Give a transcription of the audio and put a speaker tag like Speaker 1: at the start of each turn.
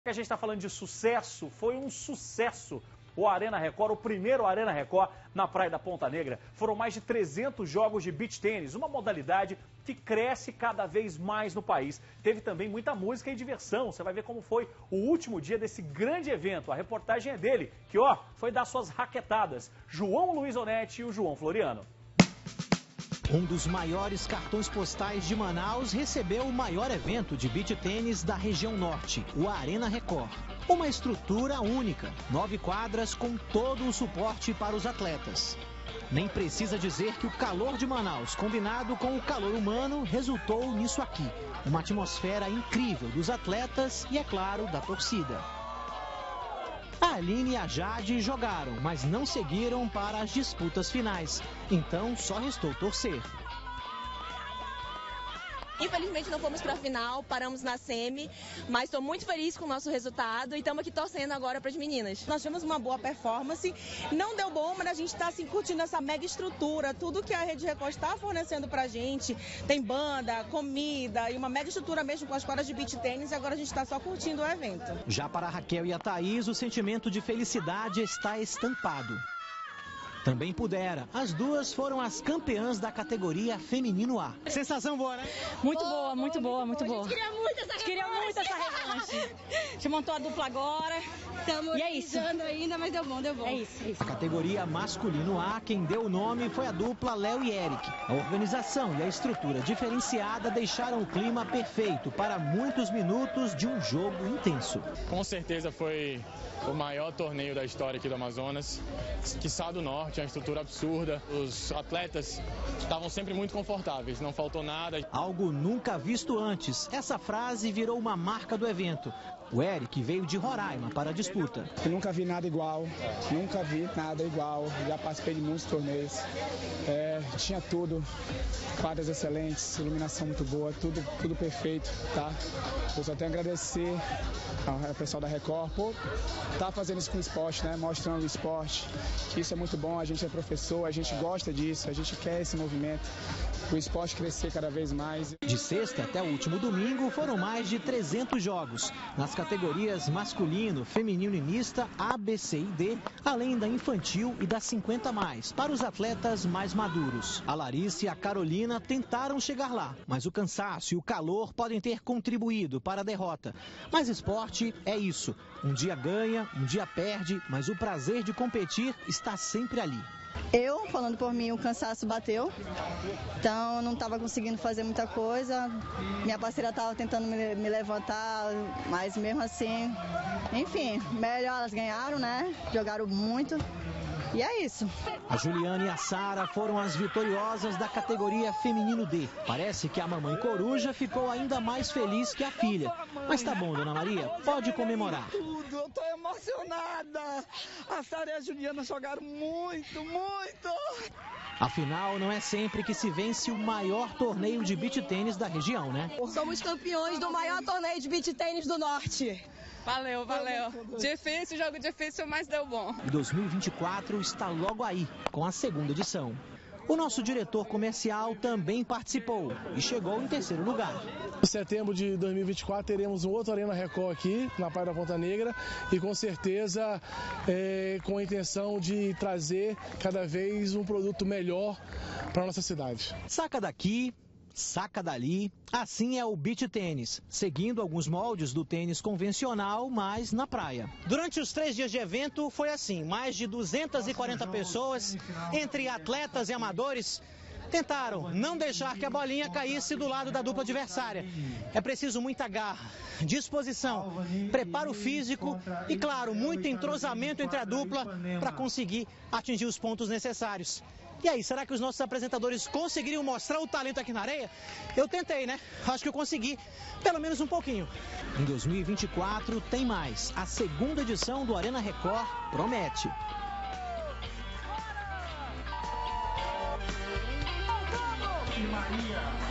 Speaker 1: Que a gente está falando de sucesso, foi um sucesso o Arena Record, o primeiro Arena Record na Praia da Ponta Negra. Foram mais de 300 jogos de beach tênis, uma modalidade que cresce cada vez mais no país. Teve também muita música e diversão, você vai ver como foi o último dia desse grande evento. A reportagem é dele, que foi dar suas raquetadas, João Luiz Onetti e o João Floriano.
Speaker 2: Um dos maiores cartões postais de Manaus recebeu o maior evento de beach tênis da região norte, o Arena Record. Uma estrutura única, 9 quadras com todo o suporte para os atletas. Nem precisa dizer que o calor de Manaus, combinado com o calor humano, resultou nisso aqui. Uma atmosfera incrível dos atletas e, é claro, da torcida. A Aline e a Jade jogaram, mas não seguiram para as disputas finais. Então, só restou torcer.
Speaker 3: Infelizmente não fomos para a final, paramos na semi, mas estou muito feliz com o nosso resultado e estamos aqui torcendo agora para as meninas.
Speaker 4: Nós tivemos uma boa performance, não deu bom, mas a gente está assim, curtindo essa mega estrutura, tudo que a Rede Record está fornecendo para a gente. Tem banda, comida e uma mega estrutura mesmo com as quadras de beach tênis e agora a gente está só curtindo o evento.
Speaker 2: Já para a Raquel e a Thaís, o sentimento de felicidade está estampado. Também pudera. As duas foram as campeãs da categoria Feminino A. Sensação boa, né?
Speaker 5: Muito boa, muito boa, muito boa.
Speaker 3: A gente queria muito essa revanche.
Speaker 5: A gente montou a dupla agora.
Speaker 3: Estamos organizando ainda, mas deu bom, deu bom.
Speaker 5: É isso, é isso.
Speaker 2: A categoria Masculino A, quem deu o nome foi a dupla Léo e Eric. A organização e a estrutura diferenciada deixaram o clima perfeito para muitos minutos de um jogo intenso.
Speaker 6: Com certeza foi o maior torneio da história aqui do Amazonas, quiçá do Norte, uma estrutura absurda. Os atletas estavam sempre muito confortáveis, não faltou nada.
Speaker 2: Algo nunca visto antes. Essa frase virou uma marca do evento. O Eric veio de Roraima para a disputa.
Speaker 7: Eu nunca vi nada igual, já participei de muitos torneios, tinha tudo, quadras excelentes, iluminação muito boa, tudo perfeito, tá? Eu só tenho a agradecer ao pessoal da Record por estar fazendo isso com o esporte, né? Mostrando o esporte, que isso é muito bom, a gente é professor, a gente gosta disso, a gente quer esse movimento, o esporte crescer cada vez mais.
Speaker 2: De sexta até o último domingo foram mais de 300 jogos, nas categorias masculino, feminino e mista, A, B, C e D, além da infantil e das 50+, para os atletas mais maduros. A Larissa e a Carolina tentaram chegar lá, mas o cansaço e o calor podem ter contribuído para a derrota. Mas esporte é isso, um dia ganha, um dia perde, mas o prazer de competir está sempre ali.
Speaker 8: Eu, falando por mim, o cansaço bateu, então eu não estava conseguindo fazer muita coisa. Minha parceira estava tentando me levantar, mas mesmo assim, enfim, melhor, elas ganharam, né? Jogaram muito. E é isso.
Speaker 2: A Juliana e a Sara foram as vitoriosas da categoria Feminino D. Parece que a mamãe coruja ficou ainda mais feliz que a filha. Mas tá bom, Dona Maria, pode comemorar.
Speaker 4: Eu tô emocionada. A Sara e a Juliana jogaram muito.
Speaker 2: Afinal, não é sempre que se vence o maior torneio de beach tênis da região, né?
Speaker 3: Somos campeões do maior torneio de beach tênis do Norte.
Speaker 5: Valeu. Difícil, jogo difícil, mas deu bom.
Speaker 2: E 2024 está logo aí, com a segunda edição. O nosso diretor comercial também participou e chegou em terceiro lugar.
Speaker 9: Em setembro de 2024 teremos um outro Arena Record aqui na Praia da Ponta Negra e com certeza com a intenção de trazer cada vez um produto melhor para a nossa cidade.
Speaker 2: Saca daqui, saca dali, assim é o beach tênis, seguindo alguns moldes do tênis convencional, mas na praia. Durante os 3 dias de evento foi assim, mais de 240 pessoas, entre atletas e amadores, tentaram não deixar que a bolinha caísse do lado da dupla adversária. É preciso muita garra, disposição, preparo físico e, claro, muito entrosamento entre a dupla para conseguir atingir os pontos necessários. E aí, será que os nossos apresentadores conseguiriam mostrar o talento aqui na areia? Eu tentei, né? Acho que eu consegui, pelo menos um pouquinho. Em 2024 tem mais. A segunda edição do Arena Record promete.
Speaker 1: Maria.